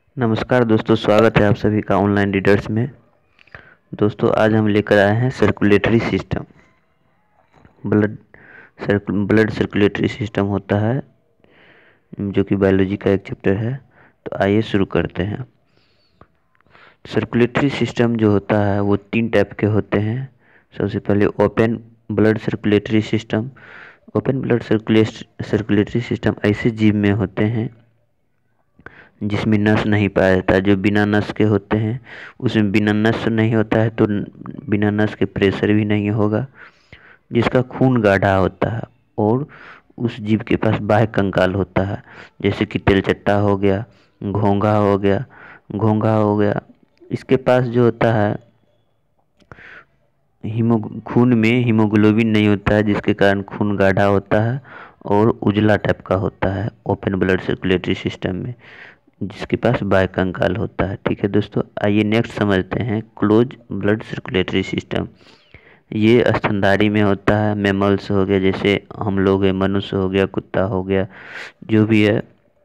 नमस्कार दोस्तों, स्वागत है आप सभी का ऑनलाइन रीडर्स में। दोस्तों आज हम लेकर आए हैं circulatory system. Blood blood circulatory system होता है जो कि बायोलॉजी का एक चैप्टर है। तो आइए शुरू करते हैं। सर्कुलेटरी सिस्टम जो होता है वो 3 टाइप के होते हैं। सबसे पहले open blood circulatory system. Open blood circulatory system ऐसे जीव में होते हैं जिसमें नस नहीं पाया जाता। जो बिना नस के होते हैं उसमें बिना नस नहीं होता है, तो बिना नस के प्रेशर भी नहीं होगा। जिसका खून गाढ़ा होता है और उस जीव के पास बाह्य कंकाल होता है, जैसे कि तेलचट्टा हो गया, घोंघा हो गया। इसके पास जो होता है खून में हीमोग्लोबिन नहीं होता है, जिसके कारण खून गाढ़ा होता है और उजला टाइप का होता है ओपन ब्लड सर्कुलेटरी सिस्टम में, जिसके पास बाह्य कंकाल होता है। ठीक है दोस्तों, आइए नेक्स्ट समझते हैं क्लोज ब्लड सर्कुलेटरी सिस्टम। ये स्तनधारी में होता है। मैमल्स हो गया, जैसे हम लोग है, मनुष्य हो गया, कुत्ता हो गया, जो भी है,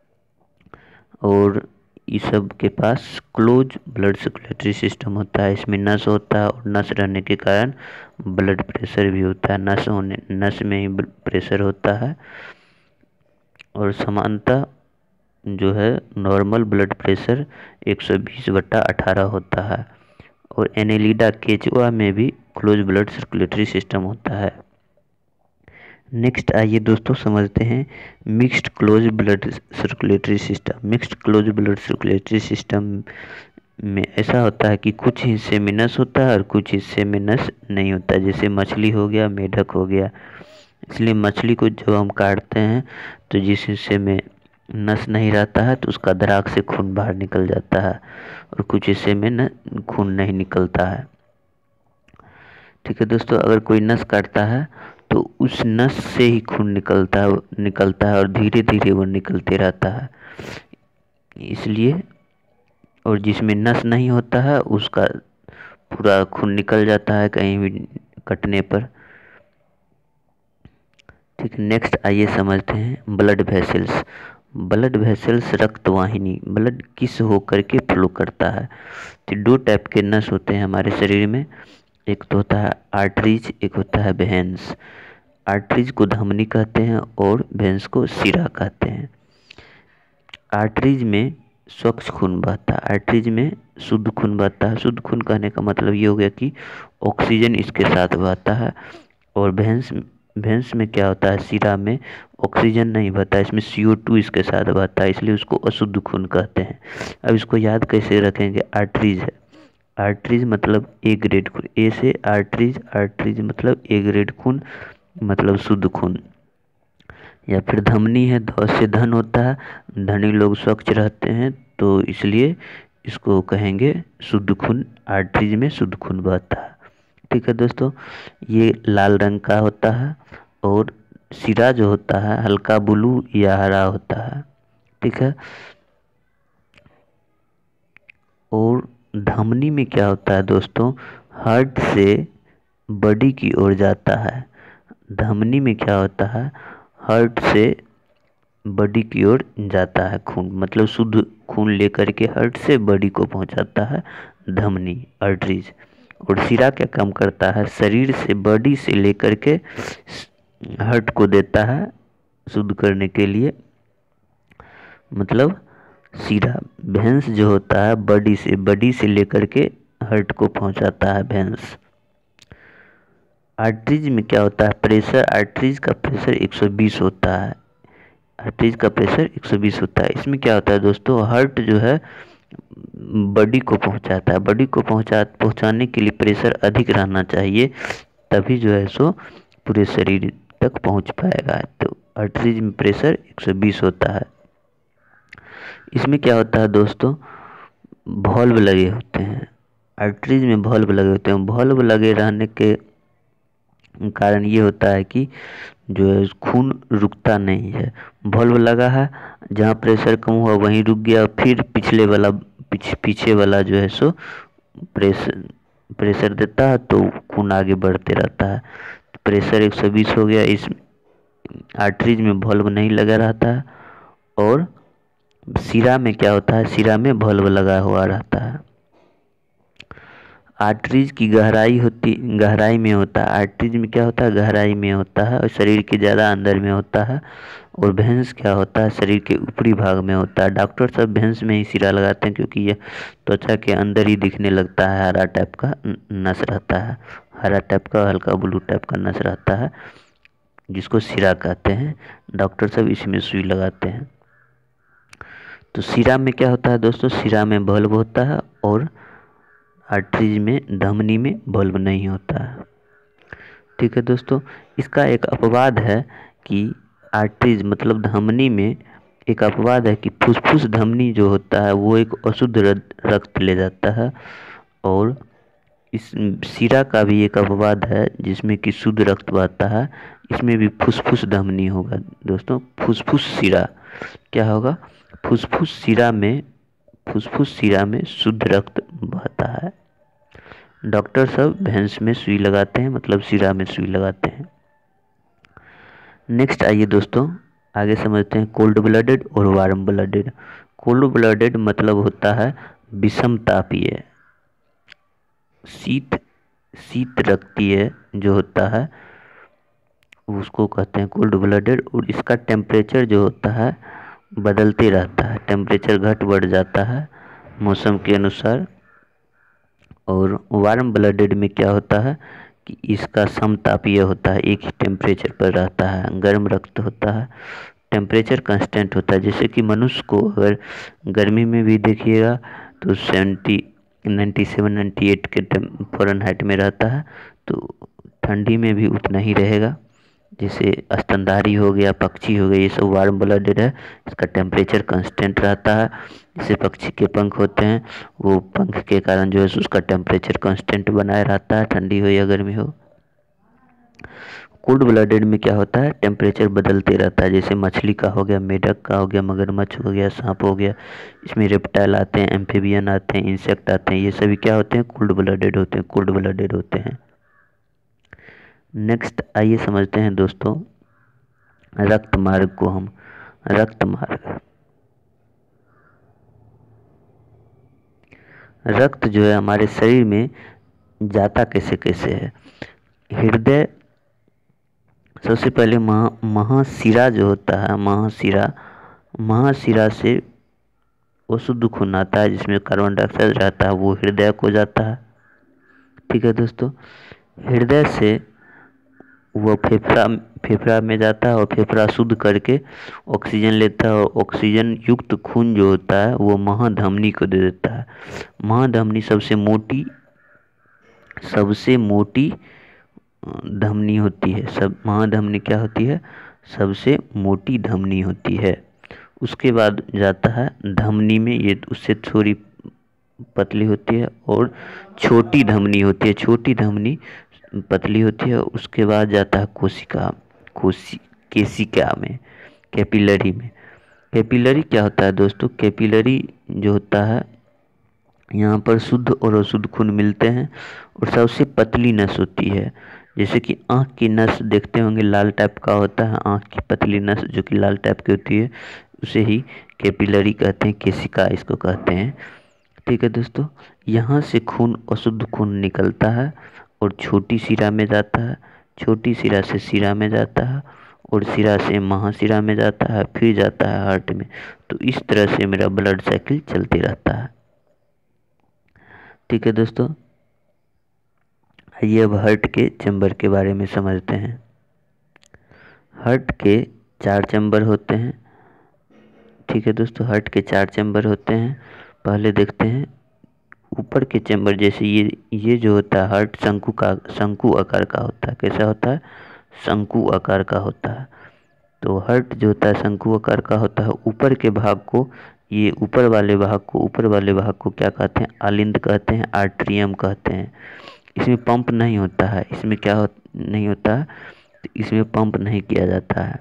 और इस सब के पास क्लोज ब्लड सर्कुलेटरी सिस्टम होता है। इसमें नस होता है और नस रहने के कारण ब्लड प्रेशर भी होता है। नस में ही प्रेशर होता है। और समानता जो है नॉर्मल ब्लड प्रेशर 120/18 होता है। और एनेलिडा केचुआ में भी क्लोज ब्लड सर्कुलेटरी सिस्टम होता है। नेक्स्ट आइए दोस्तों समझते हैं mixed close blood circulatory system. Mixed close blood circulatory system में ऐसा होता है कि कुछ हिस्से में नस होता है और कुछ हिस्से में नस नहीं होता, जैसे मछली हो गया, मेढक हो गया। इसलिए मछली को जब हम काटते हैं तो जिस हिस्से में नस नहीं रहता है तो उसका दराग से खून बाहर निकल जाता है, और कुछ हिस्से में न खून नहीं निकलता है। ठीक है दोस्तों, अगर कोई नस काटता है तो उस नस से ही खून निकलता है और धीरे धीरे वो निकलते रहता है। इसलिए, और जिसमें नस नहीं होता है उसका पूरा खून निकल जाता है कहीं भी कटने पर। ठीक, नेक्स्ट आइए समझते हैं ब्लड वेसल्स। ब्लड वेसल्स रक्त वाहिनी, ब्लड किस होकर के फ्लो करता है। तो 2 टाइप के नस होते हैं हमारे शरीर में। एक तो होता है आर्टरीज, एक होता है वेन्स। आर्टरीज को धमनी कहते हैं और वेन्स को सिरा कहते हैं। आर्टरीज में स्वच्छ खून बहता है, आर्टरीज में शुद्ध खून बहता है। शुद्ध खून कहने का मतलब ये हो गया कि ऑक्सीजन इसके साथ बहता है। और वेन्स में क्या होता है, सिरा में ऑक्सीजन नहीं बहता, इसमें CO2 इसके साथ बहता है, इसलिए उसको अशुद्ध खून कहते हैं। अब इसको याद कैसे रखेंगे, आर्टरीज है, आर्टरीज मतलब ए ग्रेड खून, ए से आर्टरीज, आर्टरीज मतलब ए ग्रेड खून, मतलब शुद्ध खून। या फिर धमनी है, ध से धन होता है, धनी लोग स्वच्छ रहते हैं तो इसलिए इसको कहेंगे शुद्ध खून, आर्टरीज में शुद्ध खून बहता है। ठीक है दोस्तों, ये लाल रंग का होता है और सिरा जो होता है हल्का ब्लू या हरा होता है। ठीक है, और धमनी में क्या होता है दोस्तों, हार्ट से बॉडी की ओर जाता है। धमनी में क्या होता है, हार्ट से बॉडी की ओर जाता है खून, मतलब शुद्ध खून लेकर के हार्ट से बॉडी को पहुंचाता है धमनी, आर्टरीज। और सिरा क्या काम करता है, शरीर से बॉडी से लेकर के हार्ट को देता है शुद्ध करने के लिए, मतलब सिरा। भेंस जो होता है बॉडी से लेकर के हार्ट को पहुंचाता है भेंस। आर्टरीज में क्या होता है, प्रेशर, आर्टरीज का प्रेशर 120 होता है। आर्टरीज का प्रेशर 120 होता है। इसमें क्या होता है दोस्तों, हार्ट जो है बॉडी को पहुंचाता है, बॉडी को पहुंचाने के लिए प्रेशर अधिक रहना चाहिए, तभी जो है सो पूरे शरीर तक पहुंच पाएगा। तो आर्टरीज में प्रेशर 120 होता है। इसमें क्या होता है दोस्तों, वॉल्व लगे होते हैं, आर्टरीज में वॉल्व लगे होते हैं। वॉल्व लगे रहने के कारण ये होता है कि जो है खून रुकता नहीं है। वॉल्व लगा है, जहाँ प्रेशर कम हुआ वहीं रुक गया, फिर पीछे वाला जो है सो प्रेशर देता है तो खून आगे बढ़ते रहता है। प्रेशर 120 हो गया, इस आर्टरीज में वॉल्व नहीं लगा रहता है और सिरा में क्या होता है, सिरा में बल्ब लगा हुआ रहता है। आर्टरीज की गहराई में होता है। आर्टरीज में क्या होता है, गहराई में होता है और शरीर के ज़्यादा अंदर में होता है। और भेंस क्या होता है, शरीर के ऊपरी भाग में होता है। डॉक्टर सब भेंस में ही सिरा लगाते हैं क्योंकि ये त्वचा के अंदर ही दिखने लगता है। हरा टाइप का नस रहता है, हरा टाइप का हल्का ब्लू टाइप का नस रहता है, जिसको सिरा कहते हैं। डॉक्टर सब इसमें सुई लगाते हैं। तो सिरा में क्या होता है दोस्तों, सिरा में बल्ब होता है और आर्टरीज में, धमनी में बल्ब नहीं होता है। ठीक है दोस्तों, इसका एक अपवाद है कि आर्टरीज मतलब धमनी में एक अपवाद है कि फुसफुस धमनी जो होता है वो एक अशुद्ध रक्त ले जाता है। और इस सिरा का भी एक अपवाद है जिसमें कि शुद्ध रक्त बहता है। इसमें भी फुसफुस धमनी होगा दोस्तों, फुसफुस सिरा क्या होगा, फुसफुस सिरा में शुद्ध रक्त बहता है। डॉक्टर सब भेंस में सुई लगाते हैं, मतलब सिरा में सुई लगाते हैं। नेक्स्ट आइए दोस्तों आगे समझते हैं कोल्ड ब्लडेड और वार्म ब्लडेड। कोल्ड ब्लडेड मतलब होता है विषम तापीय, शीत रक्तीय जो होता है उसको कहते हैं कोल्ड ब्लडेड। और इसका टेम्परेचर जो होता है बदलते रहता है, टेम्परेचर घट बढ़ जाता है मौसम के अनुसार। और वार्म ब्लडेड में क्या होता है कि इसका समतापीय होता है, एक ही टेम्परेचर पर रहता है, गर्म रक्त होता है, टेम्परेचर कांस्टेंट होता है। जैसे कि मनुष्य को अगर गर्मी में भी देखिएगा तो 97-98 के फ़ारेनहाइट में रहता है, तो ठंडी में भी उतना ही रहेगा। जैसे स्तनधारी हो गया, पक्षी हो गया, ये सब वार्म ब्लडेड है, इसका टेम्परेचर कांस्टेंट रहता है। जैसे पक्षी के पंख होते हैं, वो पंख के कारण जो है उसका टेम्परेचर कांस्टेंट बनाए रहता है, ठंडी हो या गर्मी हो। कोल्ड ब्लडेड में क्या होता है, टेम्परेचर बदलते रहता है। जैसे मछली का हो गया, मेढक का हो गया, मगरमच्छ हो गया, सांप हो गया, इसमें रेप्टाइल आते हैं, एम्फीबियन आते हैं, इंसेक्ट आते हैं, ये सभी क्या होते हैं, कोल्ड ब्लडेड होते हैं, कोल्ड ब्लडेड होते हैं। नेक्स्ट आइए समझते हैं दोस्तों रक्त मार्ग को। हम रक्त जो है हमारे शरीर में जाता कैसे कैसे है। हृदय सबसे पहले महाशिरा जो होता है, महाशिरा से वो शुद्ध खून आता है जिसमें कार्बन डाइऑक्साइड रहता है, वो हृदय को जाता है। ठीक है दोस्तों, हृदय से वो फेफड़ा में जाता है और फेफड़ा शुद्ध करके ऑक्सीजन लेता है और ऑक्सीजन युक्त खून जो होता है वो महाधमनी को दे देता है। महाधमनी सबसे मोटी धमनी होती है। महाधमनी क्या होती है, सबसे मोटी धमनी होती है। उसके बाद जाता है धमनी में, ये उससे थोड़ी पतली होती है, और छोटी धमनी होती है, छोटी धमनी पतली होती है। उसके बाद जाता है केशिका में, कैपिलरी में। कैपिलरी क्या होता है दोस्तों, कैपिलरी जो होता है यहाँ पर शुद्ध और अशुद्ध खून मिलते हैं और सबसे पतली नस होती है। जैसे कि आँख की नस देखते होंगे लाल टाइप का होता है, आँख की पतली नस जो कि लाल टाइप की होती है उसे ही कैपिलरी कहते हैं, केशिका इसको कहते हैं। ठीक है दोस्तों, यहाँ से खून अशुद्ध खून निकलता है और छोटी शिरा में जाता है, छोटी शिरा से शिरा में जाता है और शिरा से महाशिरा में जाता है, फिर जाता है हार्ट में। तो इस तरह से मेरा ब्लड साइकिल चलते रहता है। ठीक है दोस्तों, आइए अब हार्ट के चैम्बर के बारे में समझते हैं। हार्ट के 4 चैम्बर होते हैं। ठीक है दोस्तों, हार्ट के 4 चैम्बर होते हैं। पहले देखते हैं ऊपर के चैम्बर। जैसे ये जो होता है हार्ट शंकु आकार का होता है। कैसा होता है, शंकु आकार का होता है। तो हार्ट जो होता है शंकु आकार का होता है। ऊपर के भाग को, ये ऊपर वाले भाग को क्या कहते हैं, आलिंद कहते हैं, आर्ट्रियम कहते हैं। इसमें पंप नहीं होता है, इसमें क्या नहीं होता है, इसमें पंप नहीं किया जाता है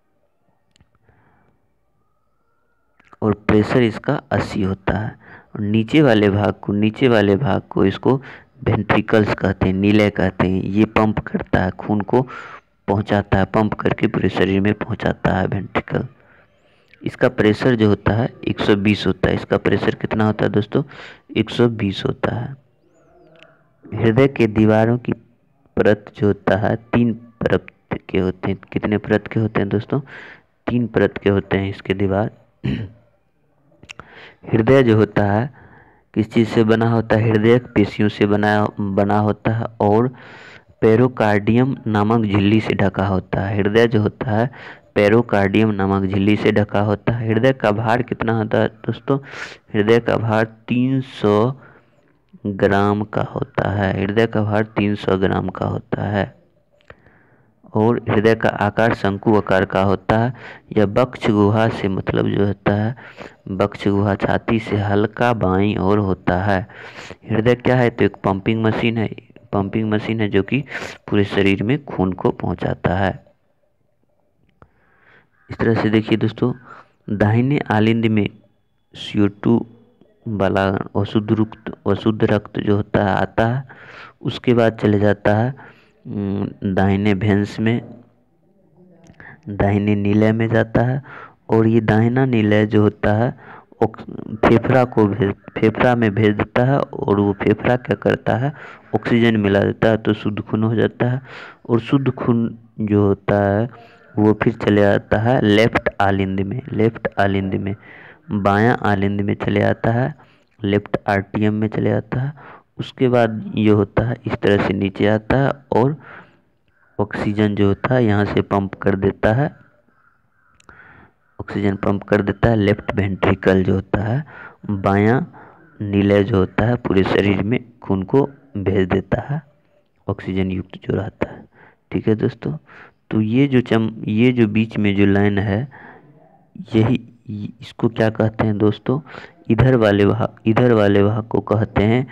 और प्रेशर इसका 80 होता है। और नीचे वाले भाग को इसको वेंट्रिकल्स कहते हैं, नीले कहते हैं। ये पंप करता है, खून को पहुंचाता है, पंप करके पूरे शरीर में पहुंचाता है वेंट्रिकल। इसका प्रेशर जो होता है 120 होता है। इसका प्रेशर कितना होता है दोस्तों? 120 होता है। हृदय के दीवारों की परत जो होता है 3 परत के होते हैं। कितने परत के होते हैं दोस्तों? 3 परत के होते हैं इसके दीवार। हृदय जो होता है किस चीज़ से बना होता है? हृदय पेशियों से बना होता है और पेरोकार्डियम नामक झिल्ली से ढका होता है। हृदय जो होता है पेरोकार्डियम नामक झिल्ली से ढका होता है। हृदय का भार कितना होता है दोस्तों? हृदय का भार 300 ग्राम का होता है। हृदय का भार 300 ग्राम का होता है। और हृदय का आकार शंकु आकार का होता है। यह वक्ष गुहा से मतलब जो होता है वक्ष गुहा छाती से हल्का बाईं ओर होता है। हृदय क्या है? तो एक पंपिंग मशीन है। पंपिंग मशीन है जो कि पूरे शरीर में खून को पहुंचाता है। इस तरह से देखिए दोस्तों, दाहिने आलिंद में CO2 वाला अशुद्ध रक्त जो होता है आता है। उसके बाद चले जाता है दाहिने भेंस में, दाहिने नीले में जाता है। और ये दाहिना नीले जो होता है फेफड़ा में भेज देता है। और वो फेफड़ा क्या करता है? ऑक्सीजन मिला देता है तो शुद्ध खून हो जाता है। और शुद्ध खून जो होता है वो फिर चले आता है लेफ्ट आलिंद में, बायां आलिंद में चले आता है, लेफ्ट आर्टियम में चले आता है। उसके बाद ये होता है इस तरह से नीचे आता है और ऑक्सीजन जो होता है यहाँ से पंप कर देता है, ऑक्सीजन पंप कर देता है। लेफ्ट वेंट्रिकल जो होता है बायां नीले जो होता है पूरे शरीर में खून को भेज देता है, ऑक्सीजन युक्त जो रहता है। ठीक है दोस्तों, तो ये जो बीच में जो लाइन है इसको क्या कहते हैं दोस्तों? इधर वाले भाग को कहते हैं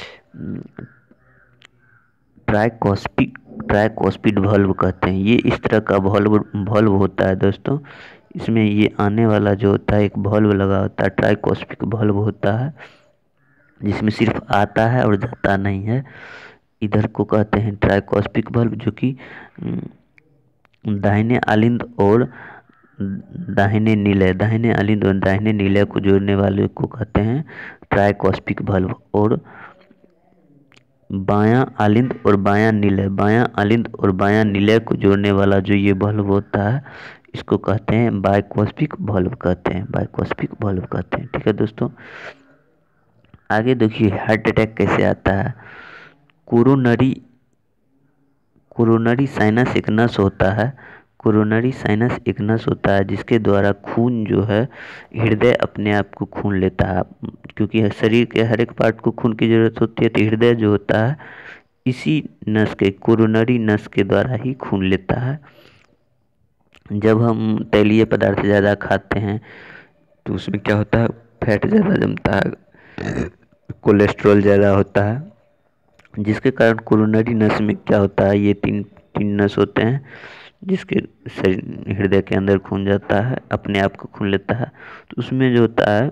ट्राइकॉस्पिड वाल्व कहते हैं। ये इस तरह का वाल्व होता है दोस्तों। इसमें ये आने वाला जो होता है एक वाल्व लगा होता है, ट्राइकॉस्पिड वाल्व होता है, जिसमें सिर्फ आता है और जाता नहीं है। इधर को कहते हैं ट्राइकॉस्पिड वाल्व, जो कि दाहिने आलिंद और दाहिने नीले को जोड़ने वाले को कहते हैं ट्राइकॉस्पिड वाल्व। और बायां आलिंद और बायां नीले को जोड़ने वाला जो ये वाल्व होता है इसको कहते हैं बाइकॉस्पिड वाल्व कहते हैं। ठीक है दोस्तों, आगे देखिए हार्ट अटैक कैसे आता है। कोरोनरी साइनस एक नस होता है जिसके द्वारा खून जो है हृदय अपने आप को खून लेता है। क्योंकि शरीर के हर एक पार्ट को खून की जरूरत होती है, तो हृदय जो होता है इसी नस के कोरोनरी नस के द्वारा ही खून लेता है। जब हम तैलीय पदार्थ ज़्यादा खाते हैं तो उसमें क्या होता है? फैट ज़्यादा जमता है, कोलेस्ट्रॉल ज़्यादा होता है, जिसके कारण कोरोनरी नस में क्या होता है? ये तीन नस होते हैं जिसके हृदय के अंदर खून जाता है, अपने आप को खून लेता है। तो उसमें जो होता है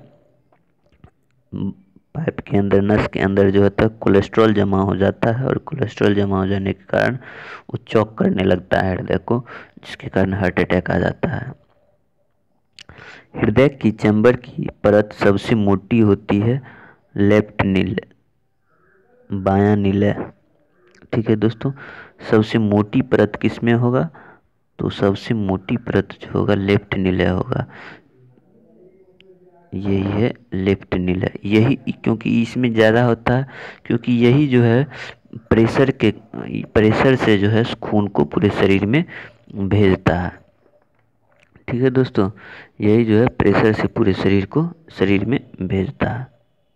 पाइप के अंदर, नस के अंदर जो होता है कोलेस्ट्रॉल जमा हो जाता है। और कोलेस्ट्रॉल जमा हो जाने के कारण वो चौक करने लगता है हृदय को, जिसके कारण हार्ट अटैक आ जाता है। हृदय की चैम्बर की परत सबसे मोटी होती है लेफ्ट नीले, बायां नीले। ठीक है दोस्तों, सबसे मोटी परत किस में होगा? तो सबसे मोटी परत जो होगा लेफ्ट नीले होगा। यही है लेफ्ट नीले, यही क्योंकि इसमें ज़्यादा होता है, क्योंकि यही जो है प्रेशर से जो है खून को पूरे शरीर में भेजता है। ठीक है दोस्तों, यही जो है प्रेशर से पूरे शरीर में भेजता है।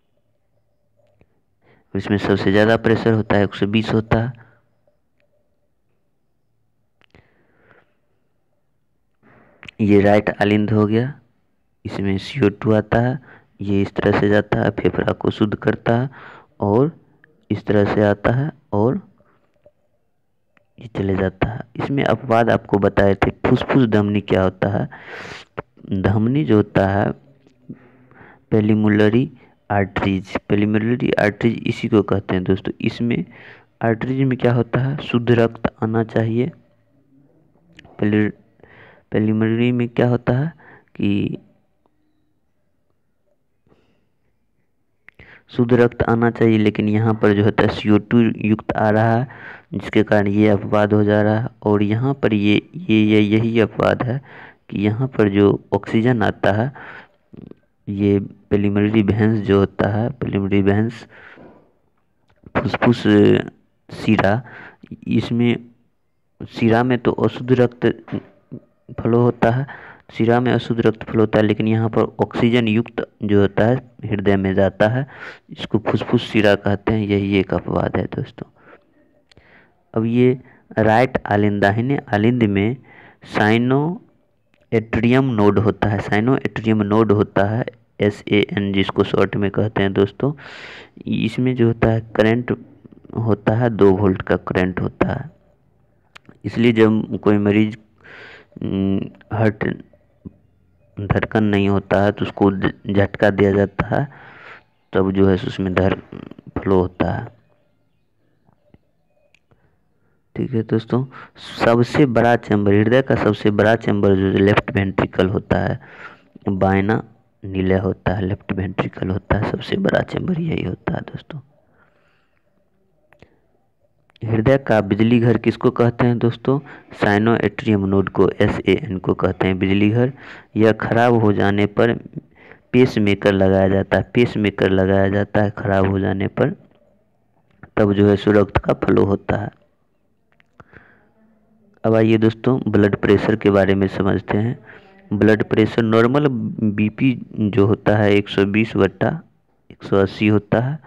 इसमें सबसे ज़्यादा प्रेशर होता है 120 होता है। ये राइट आलिंद हो गया, इसमें CO2 आता है, ये इस तरह से जाता है, फेफड़ा को शुद्ध करता है और इस तरह से आता है और ये चले जाता है। इसमें अपवाद आपको बताए थे। फुसफुस धमनी क्या होता है? धमनी जो होता है पेलिमुलरी आर्टरीज इसी को कहते हैं दोस्तों। इसमें आर्टरीज में क्या होता है? शुद्ध रक्त आना चाहिए। पेलिमुलरी में क्या होता है कि शुद्ध रक्त आना चाहिए, लेकिन यहाँ पर जो होता है CO2 युक्त आ रहा है, जिसके कारण ये अपवाद हो जा रहा है। और यहाँ पर यही अपवाद है कि यहाँ पर जो ऑक्सीजन आता है, ये पिलिमरी वेन्स जो होता है, पिलिमरी वेन्स फुसफुस शिरा, इसमें शिरा में तो अशुद्ध रक्त फ्लो होता है, शिरा में अशुद्ध रक्त फ्लो होता है, लेकिन यहाँ पर ऑक्सीजन युक्त जो होता है हृदय में जाता है, इसको फुसफुस शिरा कहते हैं। यही एक अपवाद है दोस्तों। अब ये राइट आलिंद, दाहिने आलिंद में साइनो एट्रियम नोड होता है, साइनो एट्रियम नोड होता है, SAN जिसको शॉर्ट में कहते हैं दोस्तों। इसमें जो होता है करंट होता है 2 वोल्ट का करंट होता है। इसलिए जब कोई मरीज हार्ट धड़कन नहीं होता है तो उसको झटका दिया जाता है, तब जो है उसमें फ्लो होता है। ठीक है दोस्तों। सबसे बड़ा चैम्बर, हृदय का सबसे बड़ा चैम्बर जो लेफ्ट वेंट्रिकल होता है, बायना नीले होता है, लेफ्ट वेंट्रिकल होता है, सबसे बड़ा चैम्बर यही होता है दोस्तों। हृदय का बिजली घर किसको कहते हैं दोस्तों? साइनो एट्रियम नोड को, SAN को कहते हैं बिजली घर। यह खराब हो जाने पर पेस मेकर लगाया जाता है, पेस मेकर लगाया जाता है खराब हो जाने पर, तब जो है रक्त का फ्लो होता है। अब आइए दोस्तों ब्लड प्रेशर के बारे में समझते हैं। ब्लड प्रेशर नॉर्मल BP जो होता है 120/180 होता है।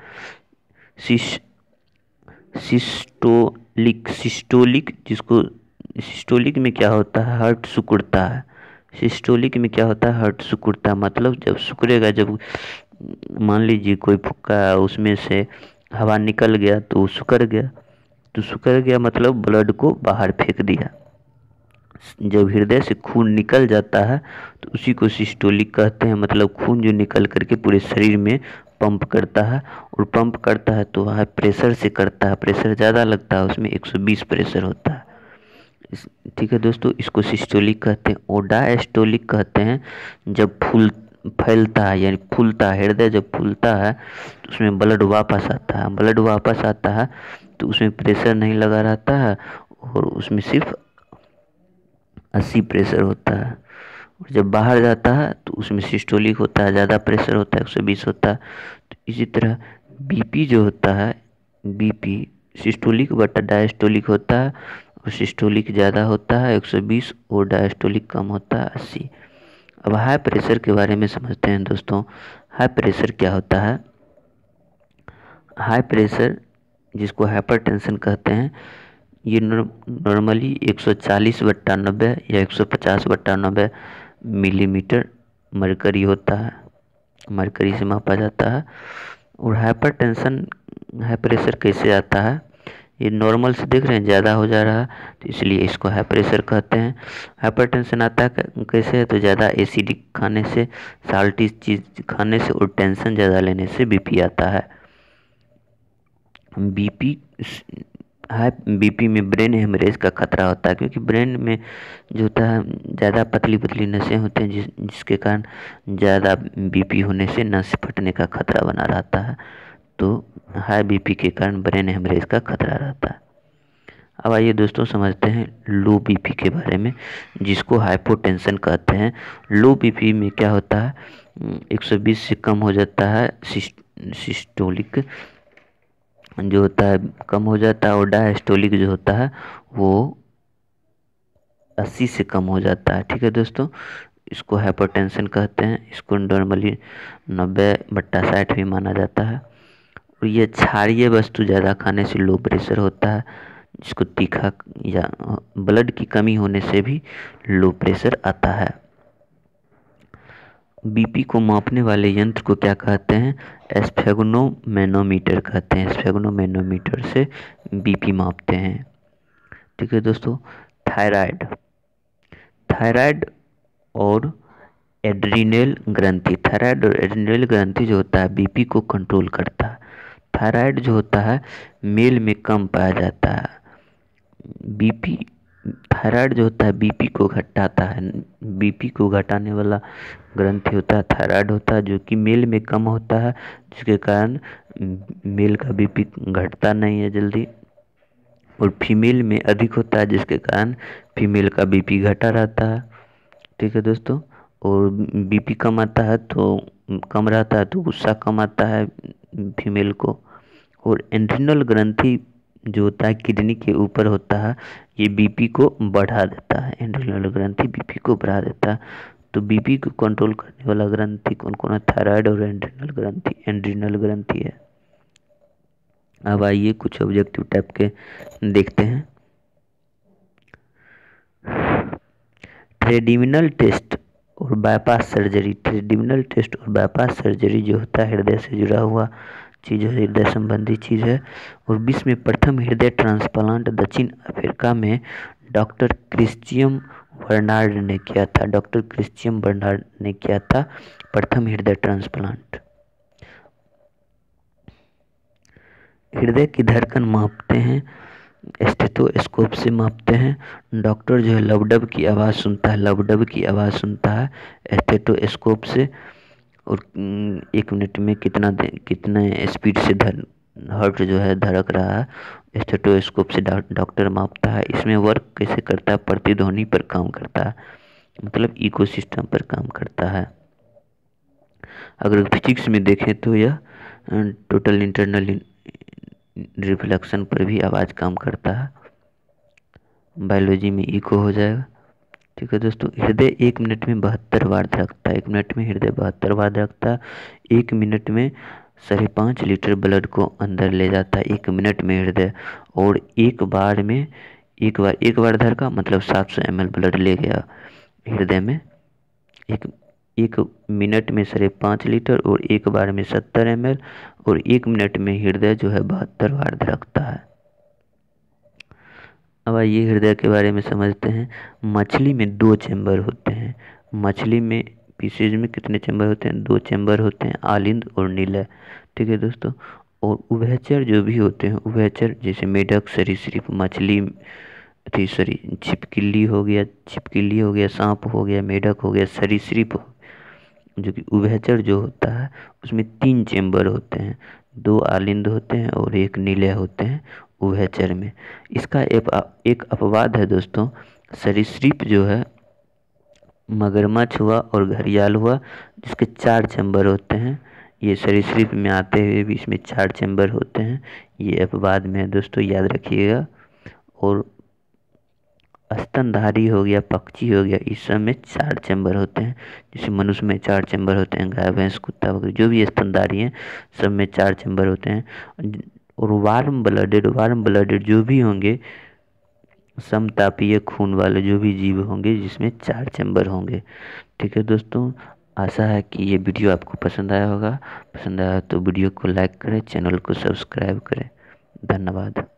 सिस्टोलिक में क्या होता है, हार्ट सिकुड़ता है। सिस्टोलिक में क्या होता है, हार्ट सिकुड़ता है, मतलब जब सिकुड़ेगा, जब मान लीजिए कोई फुक्का उसमें से हवा निकल गया तो वो सिकुड़ गया, तो सिकुड़ गया मतलब ब्लड को बाहर फेंक दिया। जब हृदय से खून निकल जाता है तो उसी को सिस्टोलिक कहते हैं, मतलब खून जो निकल करके पूरे शरीर में पंप करता है, और पंप करता है तो वह प्रेशर से करता है, प्रेशर ज़्यादा लगता है, उसमें 120 प्रेशर होता है। ठीक है दोस्तों, इसको सिस्टोलिक कहते हैं। और डायस्टोलिक कहते हैं जब फैलता है, यानी फूलता है, हृदय जब फूलता है तो उसमें ब्लड वापस आता है, ब्लड वापस आता है तो उसमें प्रेशर नहीं लगा रहता है, और उसमें सिर्फ 80 प्रेशर होता है। और जब बाहर जाता है तो उसमें सिस्टोलिक होता है, ज़्यादा प्रेशर होता है, 120 होता है। तो इसी तरह BP जो होता है, BP सिस्टोलिक बटा डायस्टोलिक होता है, और सिस्टोलिक ज़्यादा होता है 120 और डायस्टोलिक कम होता है 80। अब हाई प्रेशर के बारे में समझते हैं दोस्तों। हाई प्रेशर क्या होता है? हाई प्रेशर जिसको हाइपरटेंशन कहते हैं, ये नॉर्मली 140/90 या 150/90 मिलीमीटर मरकरी होता है, मरकरी से मापा जाता है। और हाइपरटेंशन, हाई प्रेशर कैसे आता है? ये नॉर्मल से देख रहे हैं ज़्यादा हो जा रहा है, तो इसलिए इसको हाई प्रेशर कहते हैं। हाइपरटेंशन आता है कैसे है? तो ज़्यादा एसिडिक खाने से, साल्टी चीज़ खाने से और टेंशन ज़्यादा लेने से BP आता है। हाई BP में ब्रेन हेमरेज का खतरा होता है, क्योंकि ब्रेन में जो होता है ज़्यादा पतली पतली नसें होते हैं, जिसके कारण ज़्यादा BP होने से नस फटने का खतरा बना रहता है। तो हाई BP के कारण ब्रेन हेमरेज का खतरा रहता है। अब आइए दोस्तों समझते हैं लो BP के बारे में, जिसको हाइपोटेंशन कहते हैं। लो BP में क्या होता है, 120 से कम हो जाता है सिस्टोलिक जो होता है, कम हो जाता है, और डायस्टोलिक जो होता है वो 80 से कम हो जाता है। ठीक है दोस्तों, इसको हाइपरटेंशन कहते हैं। इसको नॉर्मली 90/60 भी माना जाता है। और ये क्षारीय वस्तु ज़्यादा खाने से लो प्रेशर होता है, जिसको तीखा या ब्लड की कमी होने से भी लो प्रेशर आता है। BP को मापने वाले यंत्र को क्या कहते हैं? स्फेग्नोमैनोमीटर कहते हैं। स्फेग्नोमैनोमीटर से BP मापते हैं। ठीक है दोस्तों। थायराइड, थायराइड और एड्रीनल ग्रंथि, थायराइड और एड्रीनल ग्रंथि जो होता है BP को कंट्रोल करता है। थायराइड जो होता है मेल में कम पाया जाता है, BP थायराइड जो होता है बीपी को घटाता है, बीपी को घटाने वाला ग्रंथि होता है थायराइड होता है, जो कि मेल में कम होता है, जिसके कारण मेल का बीपी घटता नहीं है जल्दी, और फीमेल में अधिक होता है, जिसके कारण फीमेल का बीपी घटा रहता है। ठीक है दोस्तों, और बीपी कम आता है तो कम रहता है तो गुस्सा कम आता है फीमेल को। और एड्रिनल ग्रंथि जो होता है किडनी के ऊपर होता है, ये बीपी को बढ़ा देता है, एड्रिनल ग्रंथि बीपी को बढ़ा देता है। तो बीपी को कंट्रोल करने वाला ग्रंथि कौन कौन है? थायराइड और एड्रिनल ग्रंथि, एड्रिनल ग्रंथि है। अब आइए कुछ ऑब्जेक्टिव टाइप के देखते हैं। ट्रेडिमिनल टेस्ट और बाईपास सर्जरी, ट्रेडिमिनल टेस्ट और बाईपास सर्जरी जो होता है हृदय से जुड़ा हुआ चीज़ है, हृदय संबंधी चीज़ है। और विश्व में प्रथम हृदय ट्रांसप्लांट दक्षिण अफ्रीका में डॉक्टर क्रिश्चियन बर्नार्ड ने किया था, डॉक्टर क्रिश्चियन बर्नार्ड ने किया था प्रथम हृदय ट्रांसप्लांट। हृदय की धड़कन मापते हैं, स्टेथोस्कोप से मापते हैं। डॉक्टर जो है लबडब की आवाज़ सुनता है, लबडब की आवाज़ सुनता है स्टेथोस्कोप से। और 1 मिनट में कितने स्पीड से हार्ट जो है धड़क रहा है, स्टेथोस्कोप से डॉक्टर मापता है। इसमें वर्क कैसे करता है? प्रतिध्वनि पर काम करता है, मतलब इकोसिस्टम पर काम करता है। अगर फिजिक्स में देखें तो यह टोटल इंटरनल रिफ्लेक्शन पर भी आवाज़ काम करता है। बायोलॉजी में इको हो जाएगा। ठीक है दोस्तों, हृदय 1 मिनट में 72 बार धड़कता है, 1 मिनट में हृदय 72 बार धड़कता है। 1 मिनट में 5.5 लीटर ब्लड को अंदर ले जाता है 1 मिनट में हृदय। और एक बार धड़का मतलब 700 ml ब्लड ले गया हृदय में। एक मिनट में 5.5 लीटर और एक बार में 70 ml, और 1 मिनट में हृदय जो है 72 बार धड़कता है। अब आइए हृदय के बारे में समझते हैं। मछली में 2 चैम्बर होते हैं, मछली में पीसेज में कितने चैम्बर होते हैं? 2 चैम्बर होते हैं, आलिंद और नीलय। ठीक है दोस्तों, और उभयचर जो भी होते हैं, उभयचर जैसे मेढक, सरीसृप, मछली छिपकली हो गया, सांप हो गया, मेढक हो गया, सरीसृप जो कि उभयचर जो होता है उसमें 3 चैम्बर होते हैं, 2 आलिंद होते हैं और 1 नीलय होते हैं उभयचर में। इसका एक अपवाद है दोस्तों, सरीसृप जो है मगरमच्छ हुआ और घड़ियाल हुआ, जिसके 4 चैम्बर होते हैं। ये सरीसृप में आते हुए भी इसमें 4 चैम्बर होते हैं, ये अपवाद में है दोस्तों, याद रखिएगा। और स्तनधारी हो गया, पक्षी हो गया, इस सब में 4 चैम्बर होते हैं। जैसे मनुष्य में 4 चैम्बर होते हैं, गाय, भैंस, कुत्ता वगैरह जो भी स्तनधारी हैं सब में 4 चैम्बर होते हैं। और वार्म ब्लडेड जो भी होंगे, समतापीय खून वाले जो भी जीव होंगे जिसमें 4 चैम्बर होंगे। ठीक है दोस्तों, आशा है कि ये वीडियो आपको पसंद आया होगा। पसंद आया तो वीडियो को लाइक करें, चैनल को सब्सक्राइब करें। धन्यवाद।